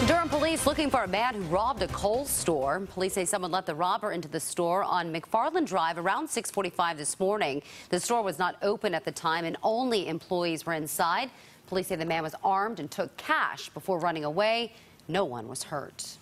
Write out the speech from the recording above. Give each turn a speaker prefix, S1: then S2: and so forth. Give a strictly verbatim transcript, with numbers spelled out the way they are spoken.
S1: Durham police looking for a man who robbed a Kohl store. Police say someone let the robber into the store on McFarland Drive around six forty-five this morning. The store was not open at the time and only employees were inside. Police say the man was armed and took cash before running away. No one was hurt.